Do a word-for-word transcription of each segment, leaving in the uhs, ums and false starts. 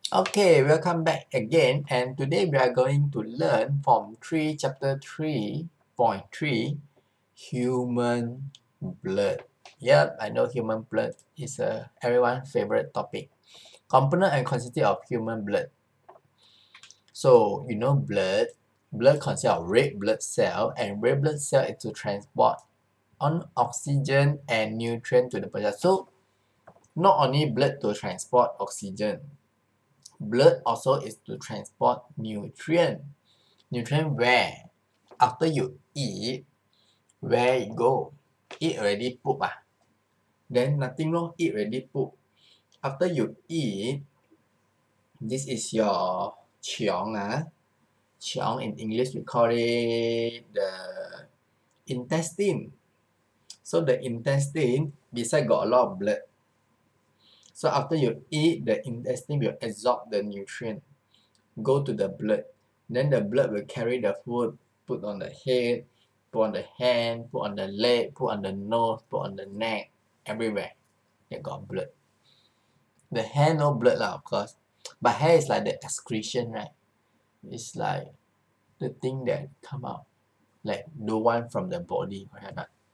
Okay, welcome back again, and today we are going to learn from three chapter three point three human blood. Yep, I know human blood is a everyone's favorite topic. Component and consistency of human blood. So you know blood, blood consists of red blood cell, and red blood cell is to transport on oxygen and nutrient to the body. So not only blood to transport oxygen, blood also is to transport nutrient. Nutrient where? After you eat, where it go? Eat already poop ah. Then nothing wrong, eat already poop. After you eat, this is your chiong ah. Chiong in English we call it the intestine. So the intestine beside got a lot of blood. So after you eat, the intestine will absorb the nutrient, go to the blood. Then the blood will carry the food, put on the head, put on the hand, put on the leg, put on the nose, put on the neck, everywhere. They got blood. The hair no blood lah, of course. But hair is like the excretion, right? It's like the thing that come out, like the one from the body, right?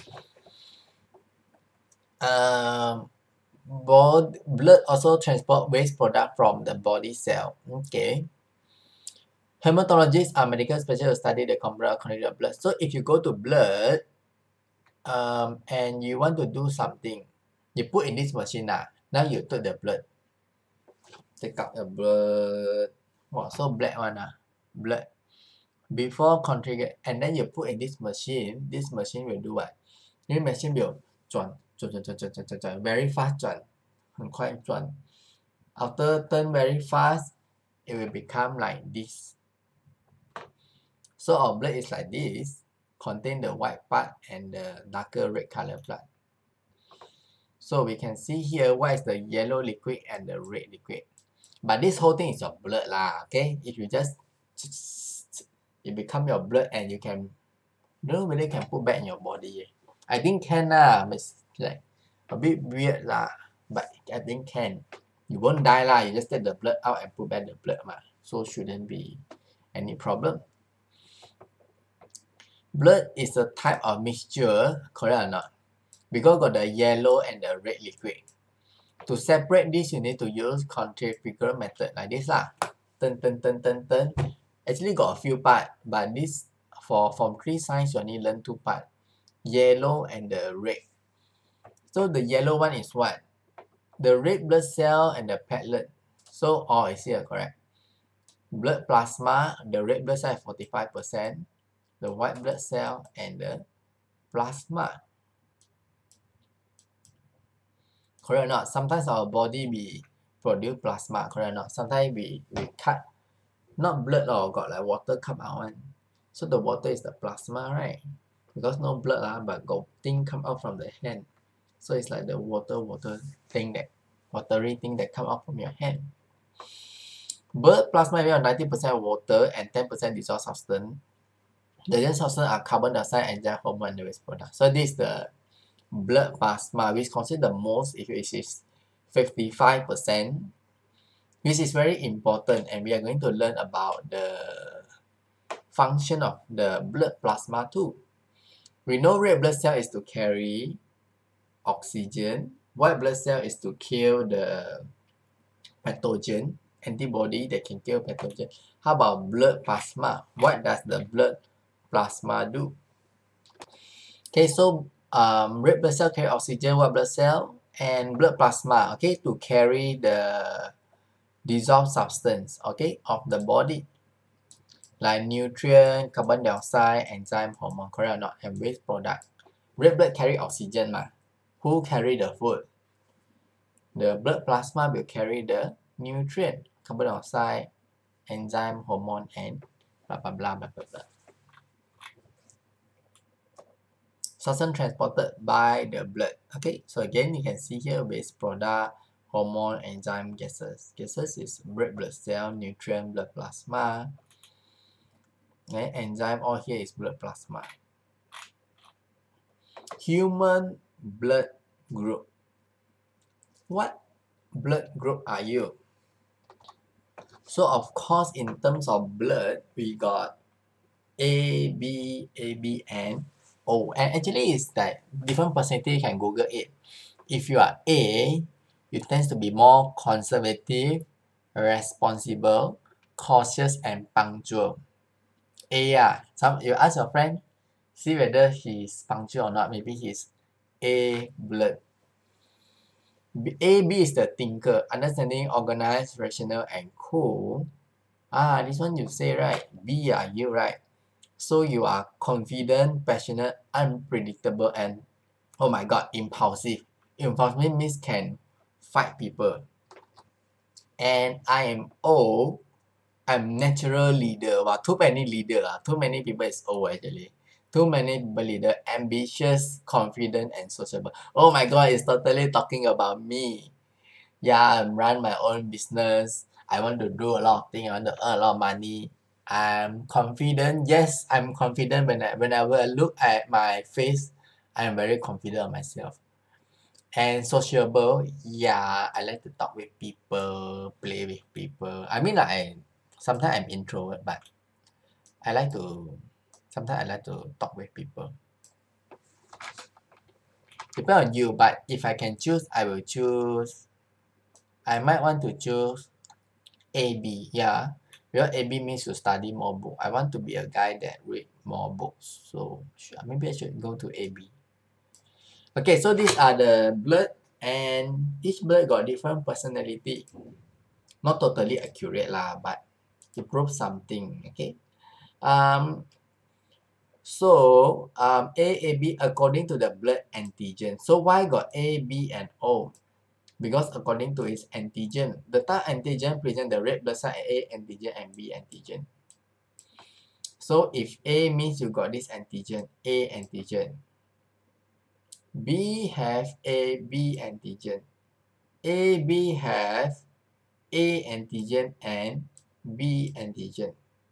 Um, blood, blood also transport waste product from the body cell. Okay. Hematologists are medical specialists who study the component quantity of blood. So if you go to blood, um, and you want to do something, you put in this machine ah. Now you took the blood, take out the blood. Wow, so black one ah, blood. Before contribute, and then you put in this machine. This machine will do what? This machine will 转转转转转转转转 very fast 转，很快转。After turn very fast, it will become like this. So our blood is like this, contain the white part and the darker red color blood. So we can see here what is the yellow liquid and the red liquid. But this whole thing is your blood lah, okay? If you just it become your blood and you can, you know whether you can put back in your body. I think can lah, it's like a bit weird lah, but I think can. You won't die lah, you just take the blood out and put back the blood ma. So shouldn't be any problem. Blood is a type of mixture, correct or not? Because got the yellow and the red liquid. To separate this, you need to use centrifugal method like this lah. Turn, turn, turn, turn, turn. Actually got a few parts, but this for from three science you only learn two parts. Yellow and the red. So the yellow one is what? The red blood cell and the platelet. So all is here, correct? Blood plasma, the red blood cell is forty-five percent. The white blood cell and the plasma. Correct or not? Sometimes our body we produce plasma, correct or not? Sometimes we, we cut, not blood or got like water come out one. So the water is the plasma, right? Because no blood lah, but got thing come out from the hand. So it's like the water water thing that watery thing that come out from your hand. Blood plasma is made of ninety percent water and ten percent dissolved substance. The dissolved substance are carbon dioxide, enzyme, hormone, and the waste product. So this is the blood plasma, which consists the most, if it is fifty-five percent, which is very important, and we are going to learn about the function of the blood plasma too. We know red blood cell is to carry oxygen, white blood cell is to kill the pathogen, antibody that can kill pathogen. How about blood plasma? What does the blood plasma do? Okay, so um, red blood cell carry oxygen, white blood cell, and blood plasma, okay, to carry the dissolved substance, okay, of the body, like nutrient, carbon dioxide, enzyme, hormone, correct or not, and waste product. Red blood carry oxygen ma. Who carry the food? The blood plasma will carry the nutrient, carbon dioxide, enzyme, hormone, and blah blah blah blah blah blah. Substance transported by the blood. Okay, so again you can see here waste product, hormone, enzyme, gases. Gases is red blood cell, nutrient, blood plasma. Okay, enzyme all here is blood plasma. Human blood group. What blood group are you? So of course, in terms of blood, we got A, B, A, B, and O. And actually, it's that different percentage. You can Google it. If you are A, you tend to be more conservative, responsible, cautious, and punctual. A, yeah. Some you ask your friend, see whether he's punctual or not. Maybe he's A blood. A, B is the thinker, understanding, organized, rational, and cool. Ah, this one you say right. B are you right? So you are confident, passionate, unpredictable, and oh my god, impulsive. Impulsive means can fight people. And I am O. I'm natural leader. Wow, too many leader. Ah. Too many people is O actually. Too many people leader. Ambitious, confident, and sociable. Oh my god, it's totally talking about me. Yeah, I'm run my own business. I want to do a lot of things. I want to earn a lot of money. I'm confident. Yes, I'm confident when I, whenever I look at my face, I'm very confident of myself. And sociable, yeah, I like to talk with people, play with people. I mean, like, I sometimes I'm introvert, but I like to sometimes I like to talk with people. Depend on you, but if I can choose, I will choose. I might want to choose A B, yeah. Because A B means to study more book. I want to be a guy that read more books. So maybe I should go to A B. Okay, so these are the blood, and each blood got different personality. Not totally accurate lah, but it proves something. Okay. Um. So um A, A, B according to the blood antigen. So why got A, B, and O? Because according to its antigen, the type antigen present the red blood cell A antigen and B antigen. So if A means you got this antigen, A antigen. B have A, B antigen. A, B have A antigen and B antigen.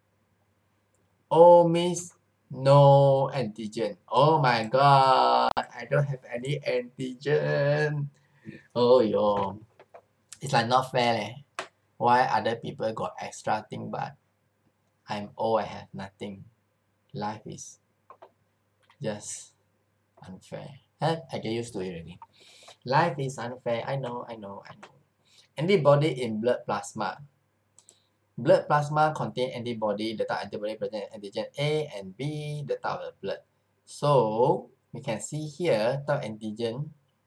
O means no antigen. Oh my god, I don't have any antigen. Oh yo, it's like not fair leh. Why other people got extra thing but I'm old, I have nothing. Life is just unfair. Huh? I get used to it already. Life is unfair. I know, I know, I know. Antibody in blood plasma. Blood plasma contain antibody. The type antibody present antigen A and B, the type of blood. So we can see here type antigen,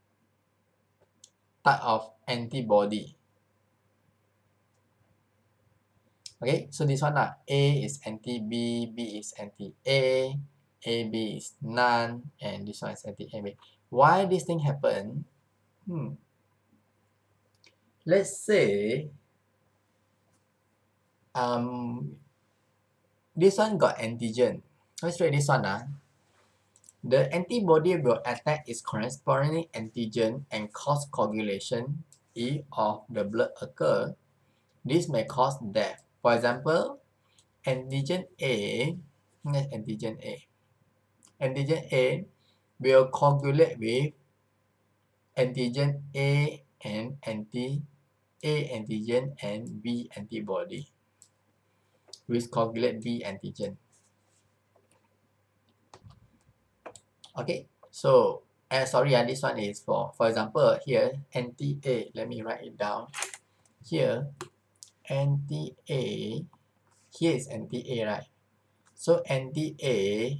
type of antibody. Okay, so this one lah. A is anti-B, B is anti-A, A B is none, and this one is anti-A B. Why this thing happen? Hmm. Let's say um this one got antigen. Let's try this one ah. The antibody will attack its corresponding antigen and cause coagulation if of the blood occur. This may cause death. For example, antigen A, antigen A. Antigen A will coagulate with antigen A and anti-A antigen and B antibody, which coagulate B antigen. Okay, so uh, sorry, uh, this one is for, for example, here, anti-A, let me write it down. Here, anti-A, here is anti-A, right? So anti-A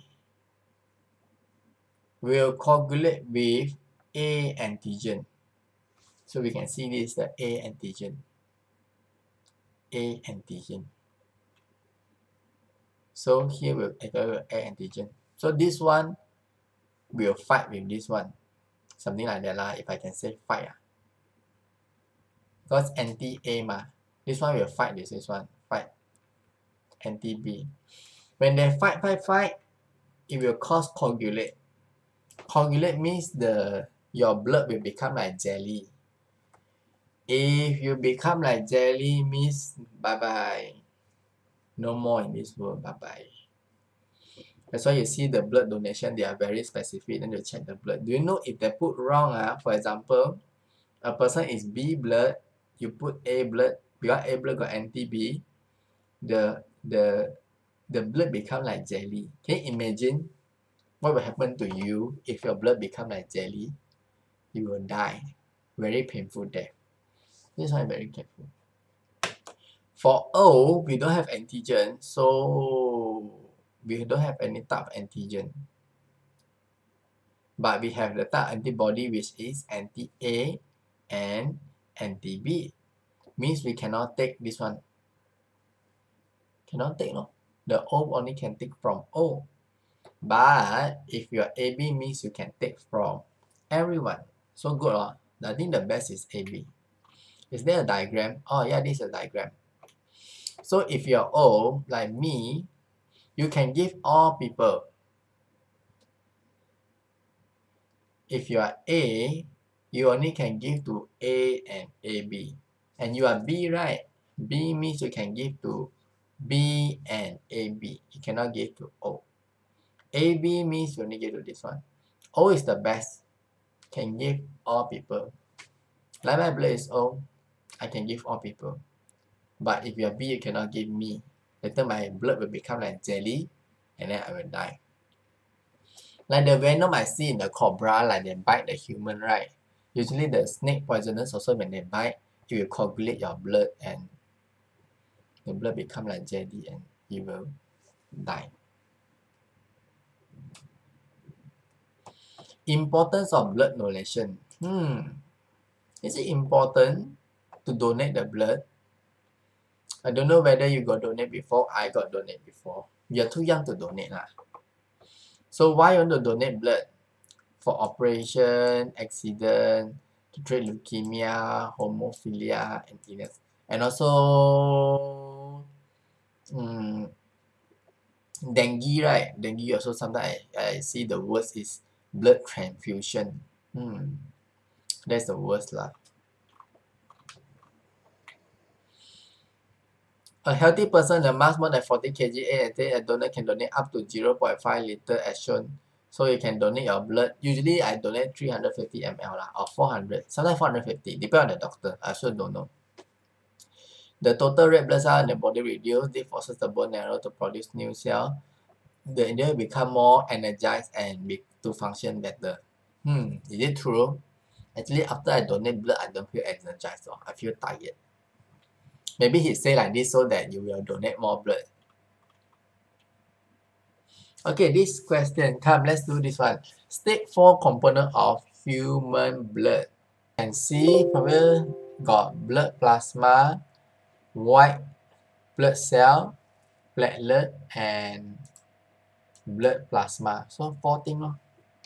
will coagulate with A antigen. So we can see this, the A antigen. A antigen. So here we'll coagulate A antigen. So this one will fight with this one. Something like that lah, if I can say fight. Ah. Because anti-A ma. This one will fight this, this one. Fight. Anti-B. When they fight, fight, fight, it will cause coagulate. Coagulate means the your blood will become like jelly. If you become like jelly means bye-bye. No more in this world, bye-bye. That's why you see the blood donation, they are very specific, then you check the blood. Do you know if they put wrong, uh, for example, a person is B blood, you put A blood, because A blood got anti-B, the the the blood become like jelly. Can you imagine what will happen to you if your blood become like jelly? You will die. Very painful death. This one very careful. For O, we don't have antigen, so we don't have any type of antigen. But we have the type antibody which is anti-A and anti-B. Means we cannot take this one. Cannot take, no? The O only can take from O. But if your A B means you can take from everyone. So good, huh? I think the best is A B. Is there a diagram? Oh yeah, this is a diagram. So if you're O, like me, you can give all people. If you are A, you only can give to A and A B. And you are B, right? B means you can give to B and A B. You cannot give to O. A B means you only give to this one. O is the best. Can give all people. Like my blood is O, I can give all people. But if you are B, you cannot give me. Later my blood will become like jelly and then I will die. Like the venom I see in the cobra, like they bite the human, right? Usually the snake poisonous also when they bite, it will coagulate your blood and the blood become like jelly and you will die. Importance of blood donation. Hmm. Is it important to donate the blood? I don't know whether you got donate before. I got donate before. You're too young to donate lah. So why you want to donate blood? For operation, accident, to treat leukemia, hemophilia, and illness. And also um, dengue, right? Dengue also sometimes I, I see the worst is blood transfusion. Hmm. That's the worst lah. A healthy person that mass more than forty kilograms and a donor can donate up to zero point five liter as shown. So you can donate your blood. Usually I donate three hundred fifty milliliters lah, or four hundred, sometimes four hundred fifty, depend on the doctor. I also don't know. The total red blood cell in the body reduce. This forces the bone marrow to produce new cell. The individual become more energized and be, to function better. Hmm, is it true? Actually, after I donate blood, I don't feel energized. So I feel tired. Maybe he say like this so that you will donate more blood. Okay, this question, come, let's do this one. State four component of human blood. You can see probably got blood plasma, white blood cell, platelet, and blood plasma. So four things. No?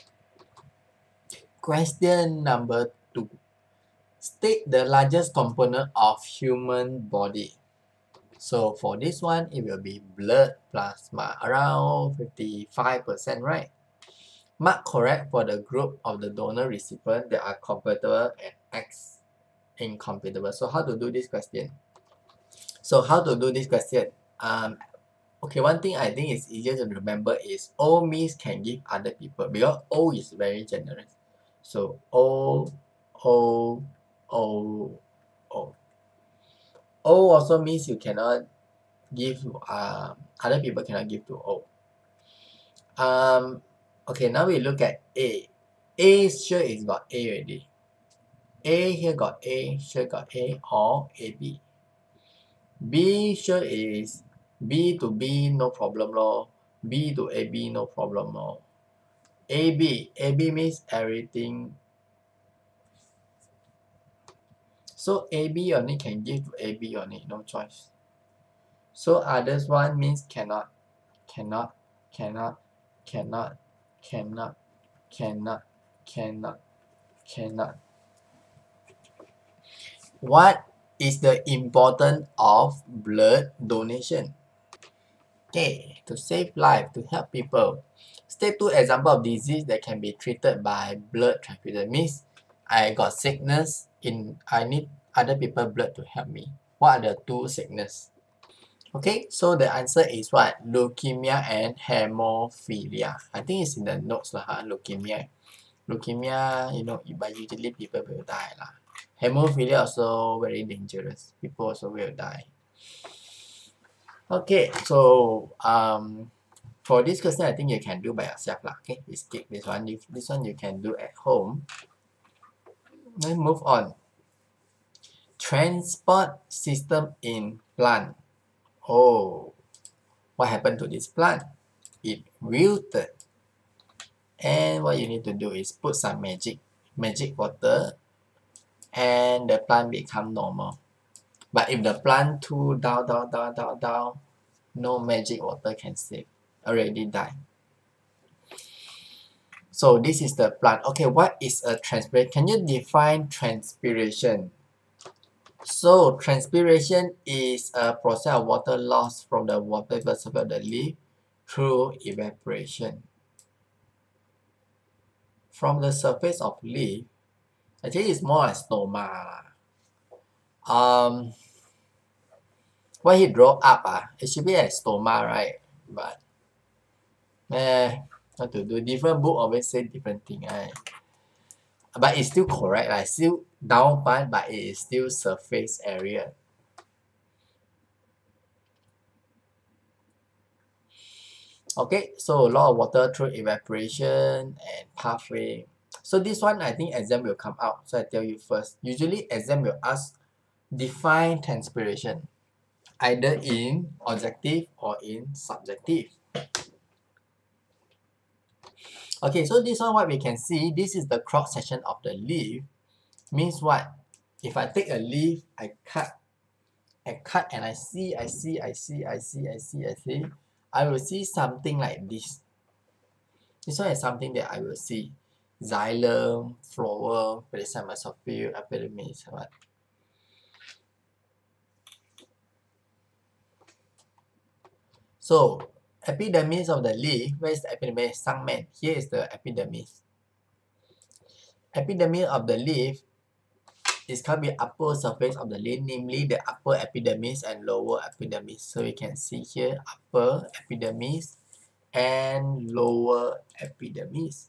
Question number two. State the largest component of human body. So for this one, it will be blood plasma, around fifty-five percent, right? Mark correct for the group of the donor recipient that are compatible and X incompatible. So how to do this question? So how to do this question? Um, okay, one thing I think is easier to remember is O means can give other people because O is very generous. So O, O, O, O. O also means you cannot give, uh, other people cannot give to O. Um, okay, now we look at A. A sure is got A already. A here got A, sure got A, or A B. B sure is B to B, no problem lor. B to A B, no problem lor. A B, A B means everything. So A B only can give to A B only, no choice. So others one means cannot, cannot, cannot, cannot, cannot, cannot, cannot, cannot. What is the importance of blood donation? Okay, to save life, to help people. State two example of disease that can be treated by blood transfusion. Means I got sickness in I need other people blood to help me. What are the two sickness? Okay, so the answer is what? Leukemia and hemophilia. I think it's in the notes lah. Huh? Leukemia. Leukemia, you know, but usually people will die lah. Hemophilia also very dangerous. People also will die. Okay, so um, for this question, I think you can do by yourself lah. Okay, we skip this one. You, this one you can do at home. Let's move on. Transport system in plant. Oh, what happened to this plant? It wilted. And what you need to do is put some magic, magic water, and the plant become normal. But if the plant too down, down, down, down, down, no magic water can save. Already die. So this is the plant. Okay, what is a transpiration? Can you define transpiration? So transpiration is a process of water loss from the water vapor surface of the leaf through evaporation. From the surface of leaf, actually it's more like stoma. Um, what he draw up, uh, it should be a stoma, right? But eh, what to do? Different book always say different thing, right? But it's still correct, like still down part, but it is still surface area. Okay, so a lot of water through evaporation and pathway. So this one, I think exam will come out. So I tell you first. Usually exam will ask define transpiration, either in objective or in subjective. Okay, so this one what we can see, this is the cross section of the leaf. Means what? If I take a leaf, I cut, I cut and I see, I see, I see, I see, I see, I see, I will see something like this. This one is something that I will see. Xylem, phloem, pedicel mesophil, epidermis, what? So, epidermis of the leaf, where is the epidermis? Sangmen. Here is the epidermis. Epidermis of the leaf is can be upper surface of the leaf, namely the upper epidermis and lower epidermis. So we can see here upper epidermis and lower epidermis.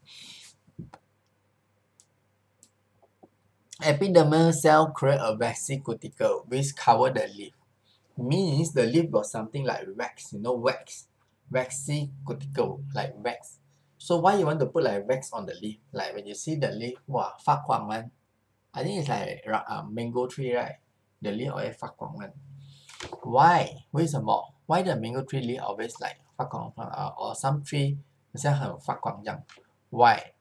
Epidermal cell create a waxy cuticle which cover the leaf. Means the leaf got something like wax, you know, wax, waxy cuticle, like wax. So why you want to put like wax on the leaf? Like when you see the leaf, wow, 发光 one. I think it's like uh, mango tree, right? The leaf always 发光 one. Why? 为什么? Why the mango tree leaf always like 发光 uh, or some tree 好像很发光这样? Why?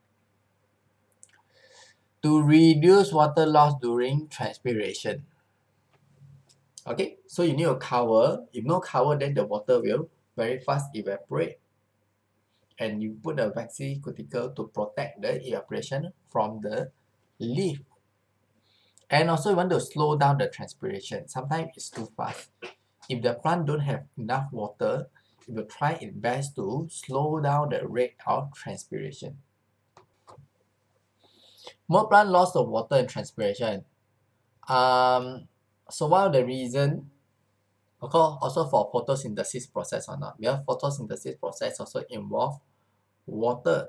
To reduce water loss during transpiration. Okay, so you need a cover. If no cover, then the water will very fast evaporate. And you put a waxy cuticle to protect the evaporation from the leaf. And also you want to slow down the transpiration. Sometimes it's too fast. If the plant don't have enough water, it will try its best to slow down the rate of transpiration. More plant loss of water and transpiration. Um, so one of the reason, also for photosynthesis process or not, because photosynthesis process also involve water.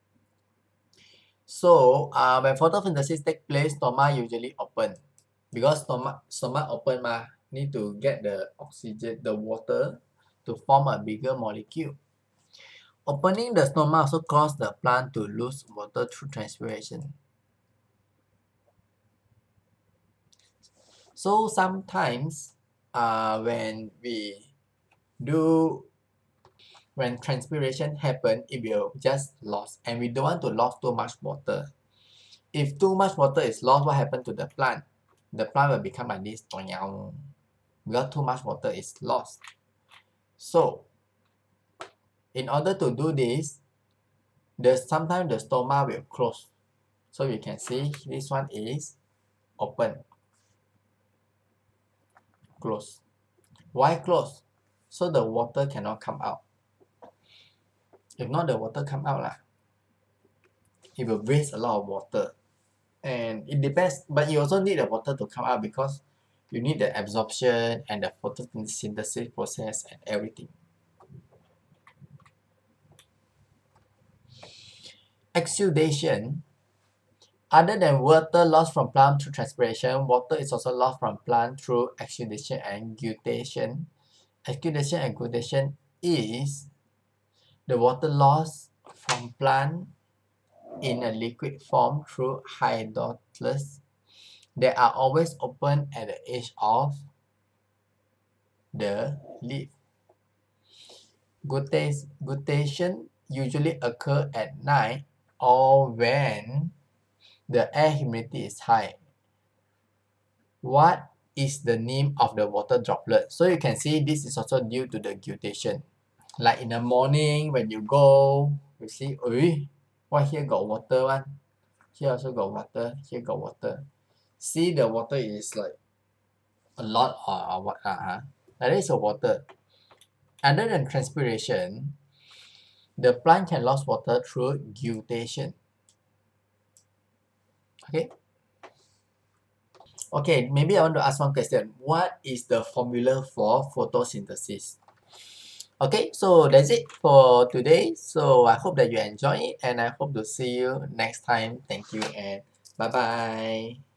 So uh, when photosynthesis take place, stoma usually open. Because stoma, stoma open ma, need to get the oxygen, the water to form a bigger molecule. Opening the stoma also cause the plant to lose water through transpiration. So sometimes uh, when we do, when transpiration happen, it will just lost, and we don't want to lose too much water. If too much water is lost, what happened to the plant? The plant will become like this, because too much water is lost. So, in order to do this, the sometimes the stoma will close. So you can see this one is open, close. Why close? So the water cannot come out. If not, the water come out lah, it will waste a lot of water. And it depends, but you also need the water to come out because you need the absorption and the photosynthesis process and everything. Exudation. Other than water lost from plant through transpiration, water is also lost from plant through exudation and guttation. Exudation and guttation is the water lost from plant in a liquid form through hydrolysis. They are always open at the edge of the leaf. Guttation usually occurs at night or when the air humidity is high. What is the name of the water droplet? So you can see this is also due to the guttation. Like in the morning when you go, you see, ui, why here got water one? Here also got water, here got water. See the water is like a lot or, or what? Uh-huh. That is a water. Other than transpiration, the plant can lose water through guttation. Okay. Okay, maybe I want to ask one question. What is the formula for photosynthesis? Okay, so that's it for today. So I hope that you enjoy it and I hope to see you next time. Thank you and bye-bye.